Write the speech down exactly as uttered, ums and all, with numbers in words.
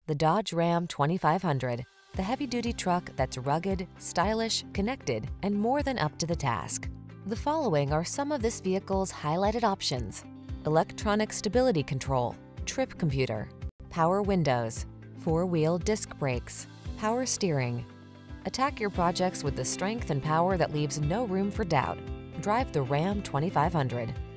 the Dodge Ram twenty-five hundred, the heavy-duty truck that's rugged, stylish, connected, and more than up to the task. The following are some of this vehicle's highlighted options: electronic stability control, trip computer, power windows, four-wheel disc brakes, power steering. Attack your projects with the strength and power that leaves no room for doubt. Drive the Ram twenty-five hundred.